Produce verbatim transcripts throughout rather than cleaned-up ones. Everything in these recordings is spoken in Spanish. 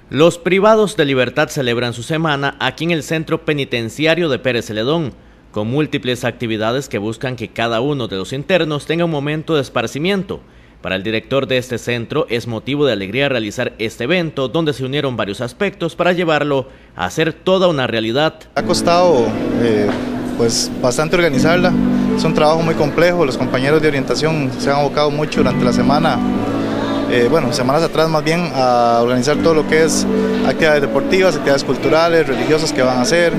Los privados de libertad celebran su semana aquí en el Centro Penitenciario de Pérez Celedón, con múltiples actividades que buscan que cada uno de los internos tenga un momento de esparcimiento. Para el director de este centro es motivo de alegría realizar este evento, donde se unieron varios aspectos para llevarlo a ser toda una realidad. Ha costado eh, pues bastante organizarla, es un trabajo muy complejo, los compañeros de orientación se han abocado mucho durante la semana. Eh, bueno, semanas atrás más bien, a organizar todo lo que es actividades deportivas, actividades culturales, religiosas que van a hacer,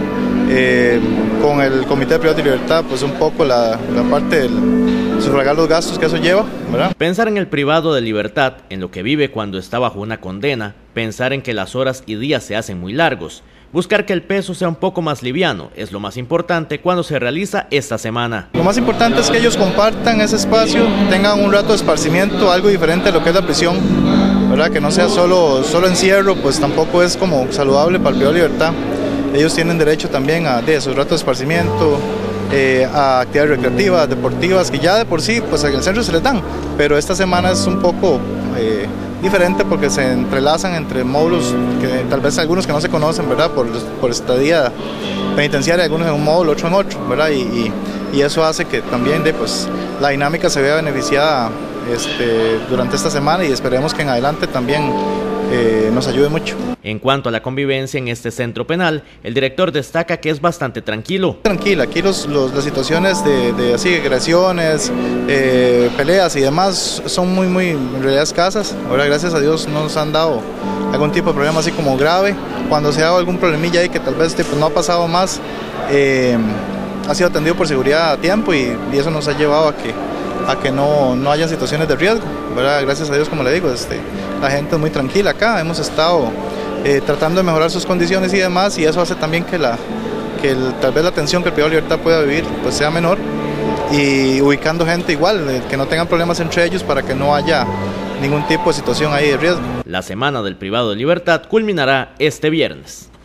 eh, con el Comité de Privados de Libertad, pues un poco la, la parte del sufragar los gastos que eso lleva, ¿verdad? Pensar en el privado de libertad, en lo que vive cuando está bajo una condena, pensar en que las horas y días se hacen muy largos, buscar que el peso sea un poco más liviano, es lo más importante cuando se realiza esta semana. Lo más importante es que ellos compartan ese espacio, tengan un rato de esparcimiento, algo diferente a lo que es la prisión, ¿verdad? Que no sea solo, solo encierro, pues tampoco es como saludable para el privado de libertad. Ellos tienen derecho también a de esos ratos de esparcimiento, eh, a actividades recreativas, deportivas, que ya de por sí pues en el centro se les dan, pero esta semana es un poco eh, diferente porque se entrelazan entre módulos que tal vez algunos que no se conocen, ¿verdad? Por, por estadía penitenciaria, algunos en un módulo, otros en otro, ¿verdad? Y, y, y eso hace que también de, pues, la dinámica se vea beneficiada este, durante esta semana, y esperemos que en adelante también eh, nos ayude mucho. En cuanto a la convivencia en este centro penal, el director destaca que es bastante tranquilo. Tranquila, aquí los, los, las situaciones de, de así, agresiones, eh, peleas y demás son muy, muy en realidad escasas. Ahora, gracias a Dios, no nos han dado algún tipo de problema así como grave. Cuando se ha dado algún problemilla ahí que tal vez pues, no ha pasado más, eh, ha sido atendido por seguridad a tiempo, y, y eso nos ha llevado a que, a que no, no haya situaciones de riesgo, ¿verdad? Gracias a Dios, como le digo, este, la gente es muy tranquila acá, hemos estado Eh, tratando de mejorar sus condiciones y demás, y eso hace también que, la, que el, tal vez la tensión que el privado de libertad pueda vivir pues sea menor, y ubicando gente igual, eh, que no tengan problemas entre ellos para que no haya ningún tipo de situación ahí de riesgo. La semana del privado de libertad culminará este viernes.